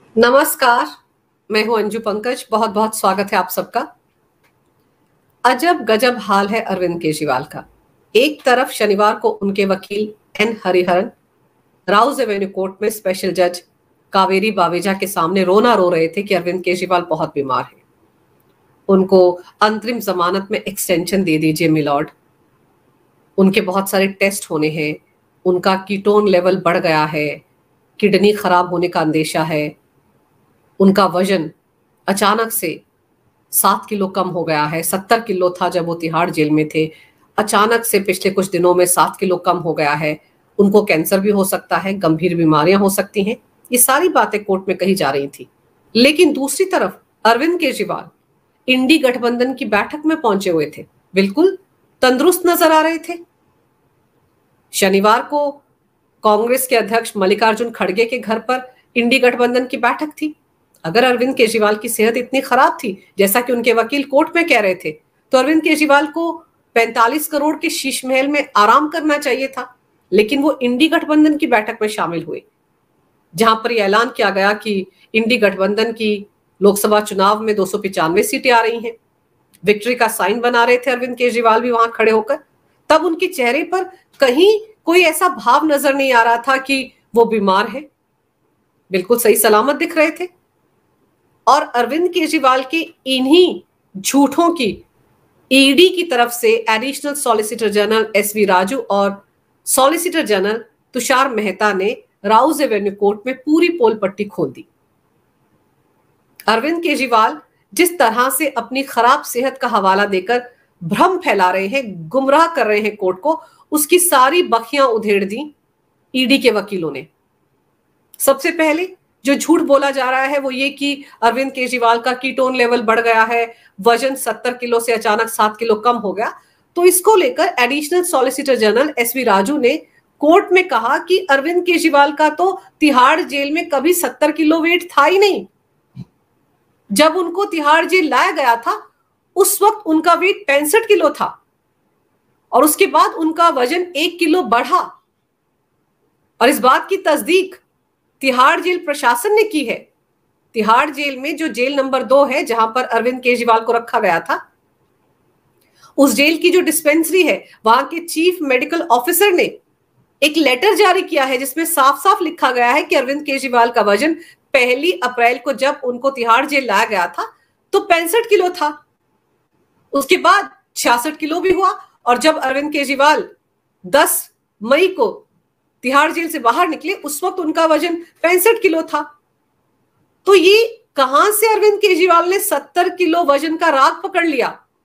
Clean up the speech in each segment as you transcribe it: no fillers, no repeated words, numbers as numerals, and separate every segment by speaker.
Speaker 1: नमस्कार। मैं हूं अंजू पंकज। बहुत बहुत स्वागत है आप सबका। अजब गजब हाल है अरविंद केजरीवाल का। एक तरफ शनिवार को उनके वकील N Hariharan Rouse Avenue court में स्पेशल जज कावेरी बावेजा के सामने रोना रो रहे थे कि अरविंद केजरीवाल बहुत बीमार है, उनको अंतरिम जमानत में एक्सटेंशन दे दीजिए मिलॉर्ड, उनके बहुत सारे टेस्ट होने हैं, उनका कीटोन लेवल बढ़ गया है, किडनी खराब होने का अंदेशा है, उनका वजन अचानक से 7 किलो कम हो गया है। 70 किलो था जब वो तिहाड़ जेल में थे, अचानक से पिछले कुछ दिनों में 7 किलो कम हो गया है। उनको कैंसर भी हो सकता है, गंभीर बीमारियां हो सकती हैं। ये सारी बातें कोर्ट में कही जा रही थी। लेकिन दूसरी तरफ अरविंद केजरीवाल इंडी गठबंधन की बैठक में पहुंचे हुए थे, बिल्कुल तंदुरुस्त नजर आ रहे थे। शनिवार को कांग्रेस के अध्यक्ष मल्लिकार्जुन खड़गे के घर पर इंडी गठबंधन की बैठक थी। अगर अरविंद केजरीवाल की सेहत इतनी खराब थी जैसा कि उनके वकील कोर्ट में कह रहे थे, तो अरविंद केजरीवाल को 45 करोड़ के शीश महल में आराम करना चाहिए था। लेकिन वो इंडी गठबंधन की बैठक में शामिल हुए, जहां पर यह ऐलान किया गया कि इंडी गठबंधन की लोकसभा चुनाव में 295 सीटें आ रही हैं। विक्ट्री का साइन बना रहे थे अरविंद केजरीवाल भी वहां खड़े होकर। तब उनके चेहरे पर कहीं कोई ऐसा भाव नजर नहीं आ रहा था कि वो बीमार है, बिल्कुल सही सलामत दिख रहे थे। और अरविंद केजरीवाल के इन्हीं झूठों की ईडी की तरफ से additional solicitor general SV Raju और सॉलिसिटर जनरल तुषार मेहता ने राउज एवेन्यू कोर्ट में पूरी पोल पट्टी खोल दी। अरविंद केजरीवाल जिस तरह से अपनी खराब सेहत का हवाला देकर भ्रम फैला रहे हैं, गुमराह कर रहे हैं कोर्ट को, उसकी सारी बखियां उधेड़ दी ईडी के वकीलों ने। सबसे पहले जो झूठ बोला जा रहा है वो ये कि अरविंद केजरीवाल का कीटोन लेवल बढ़ गया है, वजन 70 किलो से अचानक 7 किलो कम हो गया। तो इसको लेकर additional solicitor general SV Raju ने कोर्ट में कहा कि अरविंद केजरीवाल का तो तिहाड़ जेल में कभी 70 किलो वेट था ही नहीं। जब उनको तिहाड़ जेल लाया गया था उस वक्त उनका वेट 65 किलो था और उसके बाद उनका वजन 1 किलो बढ़ा। और इस बात की तस्दीक तिहाड़ जेल प्रशासन ने की है। तिहाड़ जेल में जो जेल नंबर 2 है, जहां पर अरविंद केजरीवाल को रखा गया था, उस जेल की जो डिस्पेंसरी है, वहां के चीफ मेडिकल ऑफिसर ने एक लेटर जारी किया है जिसमें साफ साफ लिखा गया है कि अरविंद केजरीवाल का वजन 1 अप्रैल को जब उनको तिहाड़ जेल लाया गया था तो 65 किलो था, उसके बाद 66 किलो भी हुआ और जब अरविंद केजरीवाल 10 मई को तिहाड़ जेल से बाहर निकले उस वक्त उनका वजन 65 किलो था। तो ये कहां से अरविंद केजरीवाल ने 70 किलो वजन का राग पकड़ लिया?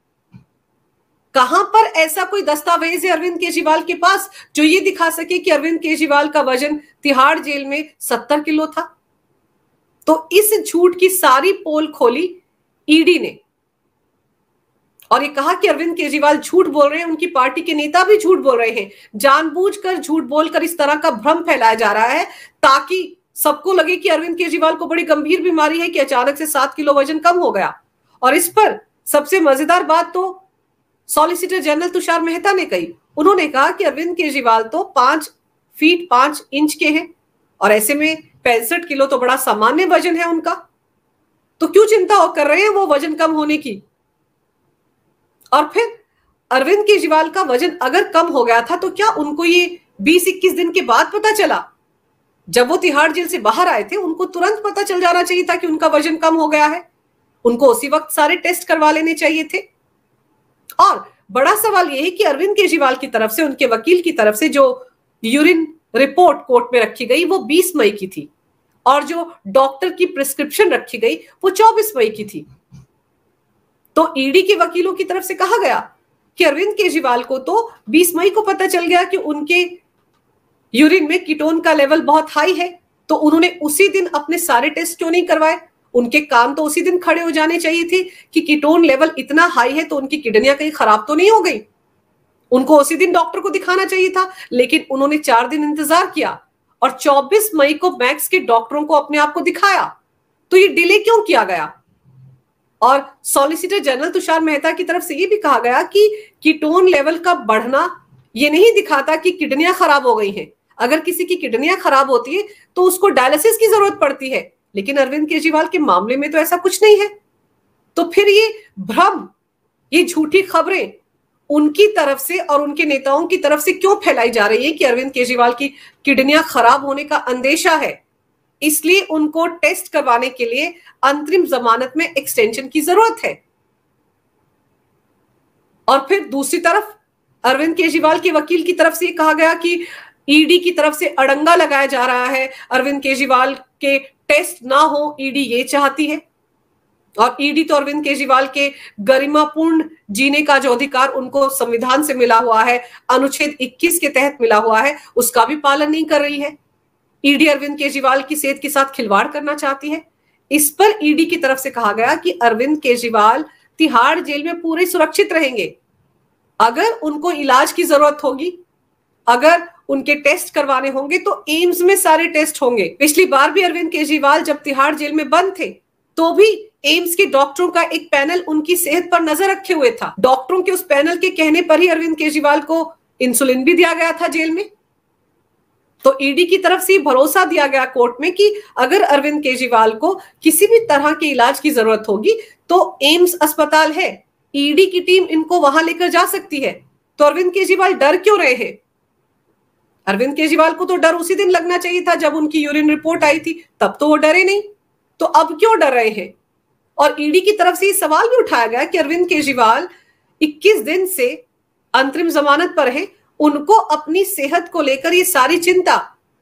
Speaker 1: कहां पर ऐसा कोई दस्तावेज है अरविंद केजरीवाल के पास जो ये दिखा सके कि अरविंद केजरीवाल का वजन तिहाड़ जेल में 70 किलो था? तो इस झूठ की सारी पोल खोली ईडी ने और ये कहा कि अरविंद केजरीवाल झूठ बोल रहे हैं, उनकी पार्टी के नेता भी झूठ बोल रहे हैं। जानबूझकर झूठ बोलकर इस तरह का भ्रम फैलाया जा रहा है ताकि सबको लगे कि अरविंद केजरीवाल को बड़ी गंभीर बीमारी है कि अचानक से 7 किलो वजन कम हो गया। और इस पर सबसे मजेदार बात तो सॉलिसिटर जनरल तुषार मेहता ने कही। उन्होंने कहा कि अरविंद केजरीवाल तो 5 फीट 5 इंच के हैं और ऐसे में 65 किलो तो बड़ा सामान्य वजन है उनका, तो क्यों चिंता कर रहे हैं वो वजन कम होने की? और फिर अरविंद केजरीवाल का वजन अगर कम हो गया था तो क्या उनको ये 20-21 दिन के बाद पता चला? जब वो तिहाड़ जेल से बाहर आए थे उनको तुरंत पता चल जाना चाहिए था कि उनका वजन कम हो गया है। उनको उसी वक्त सारे टेस्ट करवा लेने चाहिए थे। और बड़ा सवाल यह है कि अरविंद केजरीवाल की तरफ से, उनके वकील की तरफ से जो यूरिन रिपोर्ट कोर्ट में रखी गई वो 20 मई की थी और जो डॉक्टर की प्रिस्क्रिप्शन रखी गई वो 24 मई की थी। तो ईडी के वकीलों की तरफ से कहा गया कि अरविंद केजरीवाल को तो 20 मई को पता चल गया कि उनके यूरिन में कीटोन का लेवल बहुत हाई है, तो उन्होंने उसी दिन अपने सारे टेस्ट क्यों नहीं करवाए? उनके कान तो उसी दिन खड़े हो जाने चाहिए थे कि कीटोन लेवल इतना हाई है तो उनकी किडनियां कहीं खराब तो नहीं हो गई। उनको उसी दिन डॉक्टर को दिखाना चाहिए था, लेकिन उन्होंने 4 दिन इंतजार किया और 24 मई को मैक्स के डॉक्टरों को अपने आप को दिखाया। तो ये डिले क्यों किया गया? और सॉलिसिटर जनरल तुषार मेहता की तरफ से ये भी कहा गया कि कीटोन लेवल का बढ़ना ये नहीं दिखाता कि किडनियां खराब हो गई हैं। अगर किसी की किडनियां खराब होती है तो उसको डायलिसिस की जरूरत पड़ती है, लेकिन अरविंद केजरीवाल के मामले में तो ऐसा कुछ नहीं है। तो फिर ये भ्रम, ये झूठी खबरें उनकी तरफ से और उनके नेताओं की तरफ से क्यों फैलाई जा रही है कि अरविंद केजरीवाल की किडनियां खराब होने का अंदेशा है, इसलिए उनको टेस्ट करवाने के लिए अंतरिम जमानत में एक्सटेंशन की जरूरत है। और फिर दूसरी तरफ अरविंद केजरीवाल के वकील की तरफ से ये कहा गया कि ईडी की तरफ से अड़ंगा लगाया जा रहा है, अरविंद केजरीवाल के टेस्ट ना हो, ईडी ये चाहती है। और ईडी तो अरविंद केजरीवाल के गरिमापूर्ण जीने का जो अधिकार उनको संविधान से मिला हुआ है, अनुच्छेद 21 के तहत मिला हुआ है, उसका भी पालन नहीं कर रही है। ईडी अरविंद केजरीवाल की सेहत के साथ खिलवाड़ करना चाहती है। इस पर ईडी की तरफ से कहा गया कि अरविंद केजरीवाल तिहाड़ जेल में पूरे सुरक्षित रहेंगे। अगर उनको इलाज की जरूरत होगी, अगर उनके टेस्ट करवाने होंगे तो एम्स में सारे टेस्ट होंगे। पिछली बार भी अरविंद केजरीवाल जब तिहाड़ जेल में बंद थे तो भी एम्स के डॉक्टरों का एक पैनल उनकी सेहत पर नजर रखे हुए था। डॉक्टरों के उस पैनल के कहने पर ही अरविंद केजरीवाल को इंसुलिन भी दिया गया था जेल में। तो ईडी की तरफ से भरोसा दिया गया कोर्ट में कि अगर अरविंद केजरीवाल को किसी भी तरह के इलाज की जरूरत होगी तो एम्स अस्पताल है, ईडी की टीम इनको वहां लेकर जा सकती है। तो अरविंद केजरीवाल डर क्यों रहे हैं? अरविंद केजरीवाल को तो डर उसी दिन लगना चाहिए था जब उनकी यूरिन रिपोर्ट आई थी, तब तो वो डरे नहीं। तो अब क्यों डर रहे हैं? और ईडी की तरफ से ये सवाल भी उठाया गया कि अरविंद केजरीवाल 21 दिन से अंतरिम जमानत पर हैं, उनको अपनी सेहत को लेकर ये सारी चिंता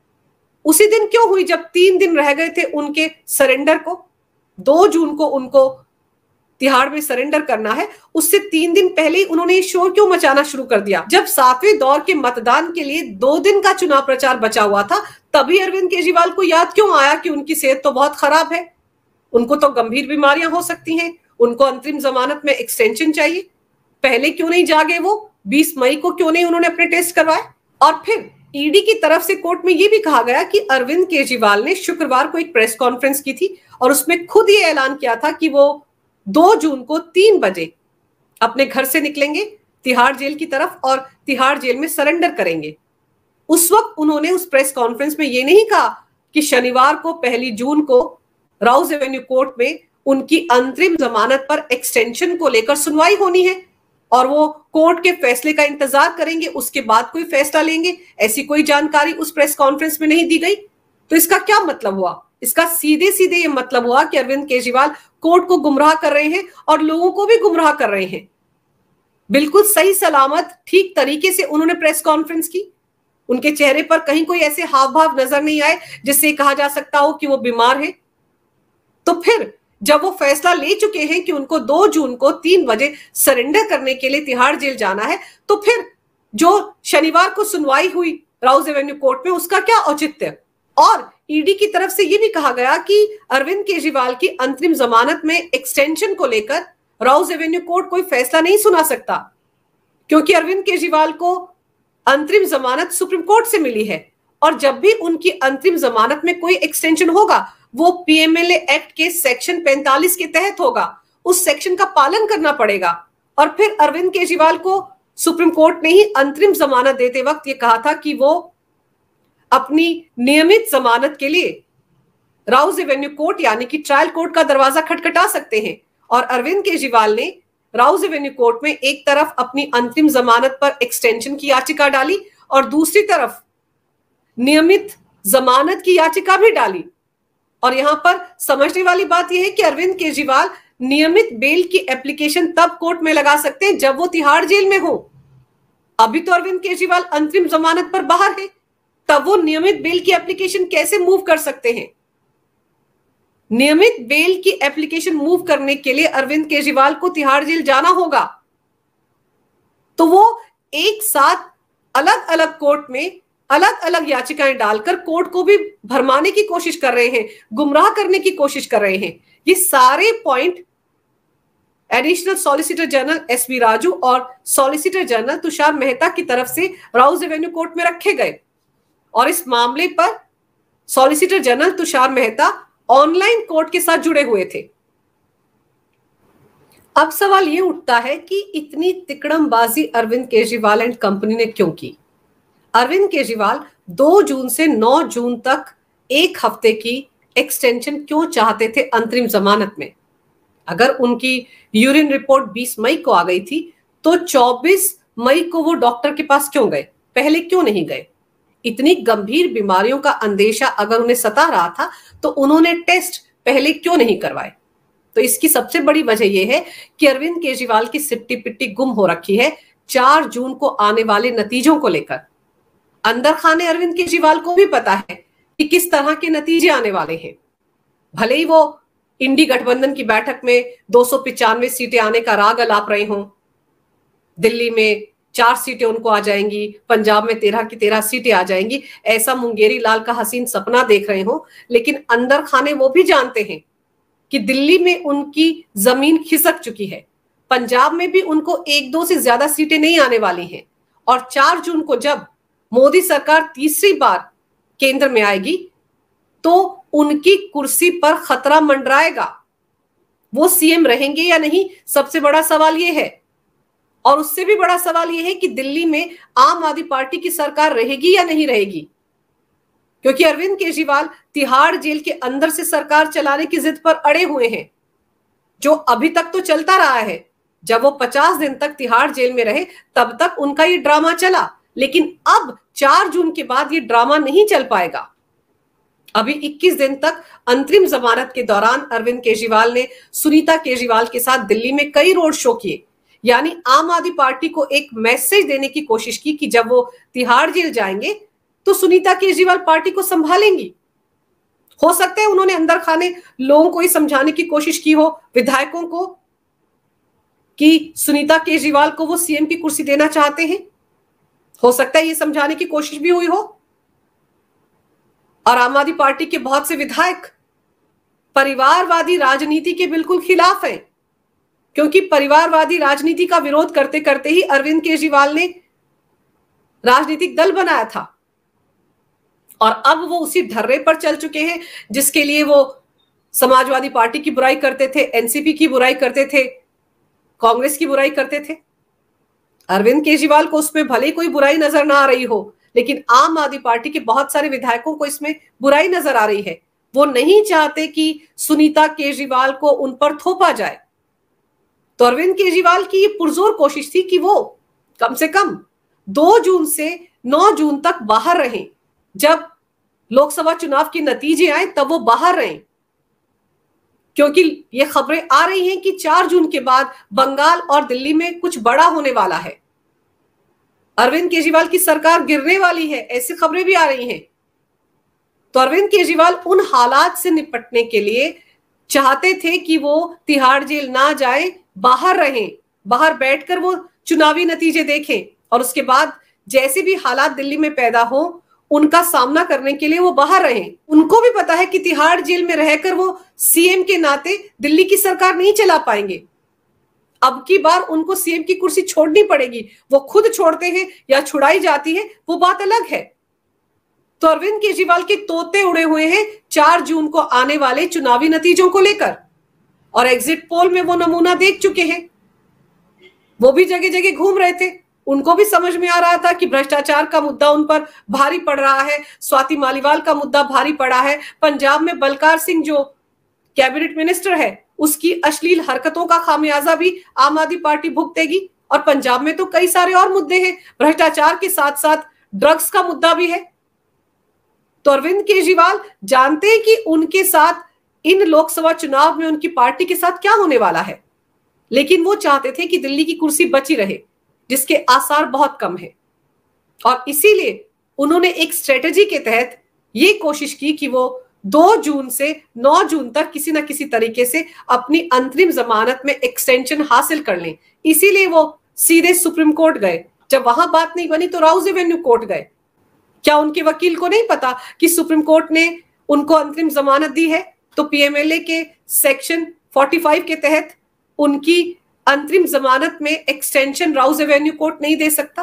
Speaker 1: उसी दिन क्यों हुई जब 3 दिन रह गए थे उनके सरेंडर को। 2 जून को उनको तिहाड़ में सरेंडर करना है, उससे 3 दिन पहले ही उन्होंने ये शोर क्यों मचाना शुरू कर दिया? जब 7वें दौर के मतदान के लिए 2 दिन का चुनाव प्रचार बचा हुआ था, तभी अरविंद केजरीवाल को याद क्यों आया कि उनकी सेहत तो बहुत खराब है, उनको तो गंभीर बीमारियां हो सकती हैं, उनको अंतरिम जमानत में एक्सटेंशन चाहिए। पहले क्यों नहीं जागे वो? 20 मई को क्यों नहीं उन्होंने अपने टेस्ट करवाए? और फिर ईडी की तरफ से कोर्ट में यह भी कहा गया कि अरविंद केजरीवाल ने शुक्रवार को एक प्रेस कॉन्फ्रेंस की थी और उसमें खुद ये ऐलान किया था कि वो 2 जून को 3 बजे अपने घर से निकलेंगे तिहाड़ जेल की तरफ और तिहाड़ जेल में सरेंडर करेंगे। उस वक्त उन्होंने उस प्रेस कॉन्फ्रेंस में ये नहीं कहा कि शनिवार को 1 जून को राउज एवेन्यू कोर्ट में उनकी अंतरिम जमानत पर एक्सटेंशन को लेकर सुनवाई होनी है और वो कोर्ट के फैसले का इंतजार करेंगे, उसके बाद कोई फैसला लेंगे। ऐसी कोई जानकारी उस प्रेस कॉन्फ्रेंस में नहीं दी गई। तो इसका क्या मतलब हुआ? इसका सीधे सीधे ये मतलब हुआ कि अरविंद केजरीवाल कोर्ट को गुमराह कर रहे हैं और लोगों को भी गुमराह कर रहे हैं। बिल्कुल सही सलामत ठीक तरीके से उन्होंने प्रेस कॉन्फ्रेंस की, उनके चेहरे पर कहीं कोई ऐसे हाव भाव नजर नहीं आए जिससे कहा जा सकता हो कि वो बीमार है। तो फिर जब वो फैसला ले चुके हैं कि उनको 2 जून को 3 बजे सरेंडर करने के लिए तिहाड़ जेल जाना है, तो फिर जो शनिवार को सुनवाई हुई राउज एवेन्यू कोर्ट में उसका क्या औचित्य? और ईडी की तरफ से यह भी कहा गया कि अरविंद केजरीवाल की अंतरिम जमानत में एक्सटेंशन को लेकर राउज एवेन्यू कोर्ट कोई फैसला नहीं सुना सकता, क्योंकि अरविंद केजरीवाल को अंतरिम जमानत सुप्रीम कोर्ट से मिली है और जब भी उनकी अंतरिम जमानत में कोई एक्सटेंशन होगा वो पीएमएलए एक्ट के सेक्शन 45 के तहत होगा। उस सेक्शन का पालन करना पड़ेगा। और फिर अरविंद केजरीवाल को सुप्रीम कोर्ट ने ही अंतरिम जमानत देते वक्त ये कहा था कि वो अपनी नियमित जमानत के लिए राउज एवेन्यू कोर्ट यानी कि ट्रायल कोर्ट का दरवाजा खटखटा सकते हैं। और अरविंद केजरीवाल ने राउज एवेन्यू कोर्ट में एक तरफ अपनी अंतरिम जमानत पर एक्सटेंशन की याचिका डाली और दूसरी तरफ नियमित जमानत की याचिका भी डाली। और यहां पर समझने वाली बात यह है कि अरविंद केजरीवाल नियमित बेल की एप्लीकेशन तब कोर्ट में लगा सकते हैं जब वो तिहाड़ जेल में हो। अभी तो अरविंद केजरीवाल अंतरिम जमानत पर बाहर है, तब वो नियमित बेल की एप्लीकेशन कैसे मूव कर सकते हैं? नियमित बेल की एप्लीकेशन मूव करने के लिए अरविंद केजरीवाल को तिहाड़ जेल जाना होगा। तो वो एक साथ अलग अलग कोर्ट में अलग अलग याचिकाएं डालकर कोर्ट को भी भरमाने की कोशिश कर रहे हैं, गुमराह करने की कोशिश कर रहे हैं। ये सारे point additional solicitor general SB Raju और सॉलिसिटर जनरल तुषार मेहता की तरफ से राउज एवेन्यू कोर्ट में रखे गए और इस मामले पर solicitor general Tushar Mehta online court के साथ जुड़े हुए थे। अब सवाल यह उठता है कि इतनी तिकड़मबाजी अरविंद केजरीवाल एंड कंपनी ने क्यों की? अरविंद केजरीवाल 2 जून से 9 जून तक 1 हफ्ते की एक्सटेंशन क्यों चाहते थे अंतरिम जमानत में? अगर उनकी यूरिन रिपोर्ट 20 मई को आ गई थी तो 24 मई को वो डॉक्टर के पास क्यों गए? पहले क्यों नहीं गए? इतनी गंभीर बीमारियों का अंदेशा अगर उन्हें सता रहा था तो उन्होंने टेस्ट पहले क्यों नहीं करवाए? तो इसकी सबसे बड़ी वजह यह है कि अरविंद केजरीवाल की सिट्टी पिट्टी गुम हो रखी है 4 जून को आने वाले नतीजों को लेकर। अंदर खाने अरविंद केजरीवाल को भी पता है कि किस तरह के नतीजे आने वाले हैं। भले ही वो इंडी गठबंधन की बैठक में 295 सीटें आने का राग अलाप रहे हों, दिल्ली में 4 सीटें उनको आ जाएंगी, पंजाब में 13 की 13 सीटें आ जाएंगी, ऐसा मुंगेरी लाल का हसीन सपना देख रहे हो, लेकिन अंदर खाने वो भी जानते हैं कि दिल्ली में उनकी जमीन खिसक चुकी है, पंजाब में भी उनको 1-2 से ज्यादा सीटें नहीं आने वाली हैं, और 4 जून को जब मोदी सरकार तीसरी बार केंद्र में आएगी तो उनकी कुर्सी पर खतरा मंडराएगा। वो सीएम रहेंगे या नहीं, सबसे बड़ा सवाल यह है। और उससे भी बड़ा सवाल यह है कि दिल्ली में आम आदमी पार्टी की सरकार रहेगी या नहीं रहेगी, क्योंकि अरविंद केजरीवाल तिहाड़ जेल के अंदर से सरकार चलाने की जिद पर अड़े हुए हैं, जो अभी तक तो चलता रहा है। जब वो 50 दिन तक तिहाड़ जेल में रहे तब तक उनका ये ड्रामा चला, लेकिन अब 4 जून के बाद ये ड्रामा नहीं चल पाएगा। अभी 21 दिन तक अंतरिम जमानत के दौरान अरविंद केजरीवाल ने सुनीता केजरीवाल के साथ दिल्ली में कई रोड शो किए, यानी आम आदमी पार्टी को एक मैसेज देने की कोशिश की कि जब वो तिहाड़ जेल जाएंगे तो सुनीता केजरीवाल पार्टी को संभालेंगी। हो सकता है उन्होंने अंदर खाने लोगों को ही समझाने की कोशिश की हो, विधायकों को, कि सुनीता केजरीवाल को वो सीएम की कुर्सी देना चाहते हैं। हो सकता है ये समझाने की कोशिश भी हुई हो। और आम आदमी पार्टी के बहुत से विधायक परिवारवादी राजनीति के बिल्कुल खिलाफ हैं, क्योंकि परिवारवादी राजनीति का विरोध करते करते ही अरविंद केजरीवाल ने राजनीतिक दल बनाया था, और अब वो उसी ढर्रे पर चल चुके हैं जिसके लिए वो समाजवादी पार्टी की बुराई करते थे, एनसीपी की बुराई करते थे, कांग्रेस की बुराई करते थे। अरविंद केजरीवाल को उसमें भले कोई बुराई नजर ना आ रही हो, लेकिन आम आदमी पार्टी के बहुत सारे विधायकों को इसमें बुराई नजर आ रही है। वो नहीं चाहते कि सुनीता केजरीवाल को उन पर थोपा जाए। तो अरविंद केजरीवाल की ये पुरजोर कोशिश थी कि वो कम से कम 2 जून से 9 जून तक बाहर रहें। जब लोकसभा चुनाव के नतीजे आए तब वो बाहर रहें, क्योंकि ये खबरें आ रही हैं कि 4 जून के बाद बंगाल और दिल्ली में कुछ बड़ा होने वाला है। अरविंद केजरीवाल की सरकार गिरने वाली है, ऐसी खबरें भी आ रही हैं। तो अरविंद केजरीवाल उन हालात से निपटने के लिए चाहते थे कि वो तिहाड़ जेल ना जाए, बाहर रहें, बाहर बैठकर वो चुनावी नतीजे देखें, और उसके बाद जैसे भी हालात दिल्ली में पैदा हो उनका सामना करने के लिए वो बाहर रहें। उनको भी पता है कि तिहाड़ जेल में रहकर वो सीएम के नाते दिल्ली की सरकार नहीं चला पाएंगे। अब की बार उनको सीएम की कुर्सी छोड़नी पड़ेगी। वो खुद छोड़ते हैं या छुड़ाई जाती है वो बात अलग है। तो अरविंद केजरीवाल के तोते उड़े हुए हैं 4 जून को आने वाले चुनावी नतीजों को लेकर, और एग्जिट पोल में वो नमूना देख चुके हैं। वो भी जगह जगह घूम रहे थे, उनको भी समझ में आ रहा था कि भ्रष्टाचार का मुद्दा उन पर भारी पड़ रहा है, स्वाति मालीवाल का मुद्दा भारी पड़ा है, पंजाब में बलकार सिंह जो कैबिनेट मिनिस्टर है उसकी अश्लील हरकतों का खामियाजा भी आम आदमी पार्टी भुगतेगी, और पंजाब में तो कई सारे और मुद्दे हैं, भ्रष्टाचार के साथ साथ ड्रग्स का मुद्दा भी है। तो अरविंद केजरीवाल जानते हैं कि उनके साथ इन लोकसभा चुनाव में उनकी पार्टी के साथ क्या होने वाला है, लेकिन वो चाहते थे कि दिल्ली की कुर्सी बची रहे, जिसके आसार बहुत कम है। और इसीलिए उन्होंने एक स्ट्रेटेजी के तहत ये कोशिश की कि वो 2 जून से 9 जून तक किसी ना किसी तरीके से अपनी अंतरिम जमानत में एक्सटेंशन हासिल कर लें। इसीलिए वो सीधे सुप्रीम कोर्ट गए। जब वहां बात नहीं बनी तो राउज एवेन्यू कोर्ट गए। क्या उनके वकील को नहीं पता कि सुप्रीम कोर्ट ने उनको अंतरिम जमानत दी है, तो पीएमएलए के सेक्शन 45 के तहत उनकी अंतरिम जमानत में एक्सटेंशन राउज एवेन्यू कोर्ट नहीं दे सकता?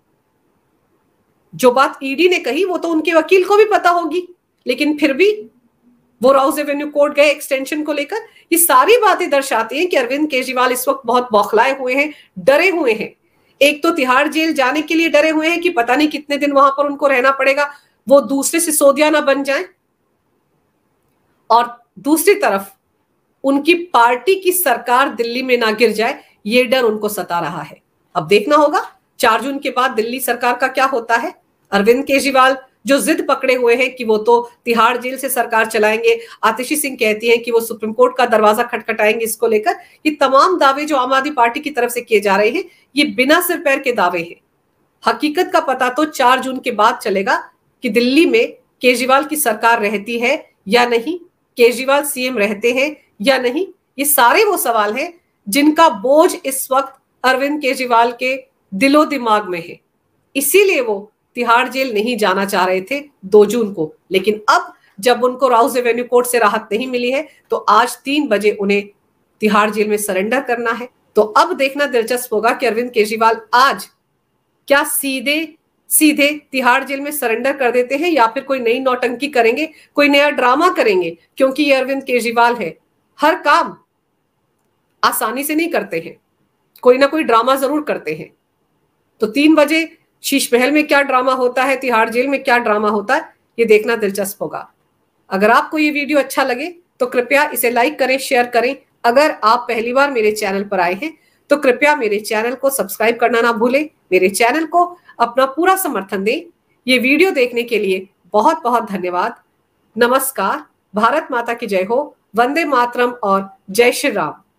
Speaker 1: जो बात ईडी ने कही वो तो उनके वकील को भी पता होगी, लेकिन फिर भी वो राउज एवेन्यू कोर्ट गए एक्सटेंशन को लेकर। ये सारी बातें दर्शाती हैं कि अरविंद केजरीवाल इस वक्त बहुत बौखलाए हुए हैं, डरे हुए हैं। एक तो तिहाड़ जेल जाने के लिए डरे हुए हैं कि पता नहीं कितने दिन वहां पर उनको रहना पड़ेगा, वो दूसरे सिसोदिया ना बन जाए। और दूसरी तरफ उनकी पार्टी की सरकार दिल्ली में ना गिर जाए, ये डर उनको सता रहा है। अब देखना होगा 4 जून के बाद दिल्ली सरकार का क्या होता है। अरविंद केजरीवाल जो जिद पकड़े हुए हैं कि वो तो तिहाड़ जेल से सरकार चलाएंगे, आतिशी सिंह कहती हैं कि वो सुप्रीम कोर्ट का दरवाजा खटखटाएंगे इसको लेकर, ये तमाम दावे जो आम आदमी पार्टी की तरफ से किए जा रहे हैं, ये बिना सिर पैर के दावे हैं। हकीकत का पता तो 4 जून के बाद चलेगा कि दिल्ली में केजरीवाल की सरकार रहती है या नहीं, केजरीवाल सीएम रहते हैं या नहीं। ये सारे वो सवाल हैं जिनका बोझ इस वक्त अरविंद केजरीवाल के दिलो दिमाग में है। इसीलिए वो तिहाड़ जेल नहीं जाना चाह रहे थे 2 जून को, लेकिन अब जब उनको राउज एवेन्यू कोर्ट से राहत नहीं मिली है तो आज 3 बजे उन्हें तिहाड़ जेल में सरेंडर करना है। तो अब देखना दिलचस्प होगा कि अरविंद केजरीवाल आज क्या सीधे सीधे तिहाड़ जेल में सरेंडर कर देते हैं या फिर कोई नई नौटंकी करेंगे, कोई नया ड्रामा करेंगे, क्योंकि ये अरविंद केजरीवाल है, हर काम आसानी से नहीं करते हैं, कोई ना कोई ड्रामा जरूर करते हैं। तो 3 बजे शीश महल में क्या ड्रामा होता है, तिहाड़ जेल में क्या ड्रामा होता है, ये देखना दिलचस्प होगा। अगर आपको ये वीडियो अच्छा लगे तो कृपया इसे लाइक करें, शेयर करें। अगर आप पहली बार मेरे चैनल पर आए हैं तो कृपया मेरे चैनल को सब्सक्राइब करना ना भूलें, मेरे चैनल को अपना पूरा समर्थन दें। ये वीडियो देखने के लिए बहुत बहुत धन्यवाद। नमस्कार, भारत माता की जय हो, वंदे मातरम और जय श्री राम।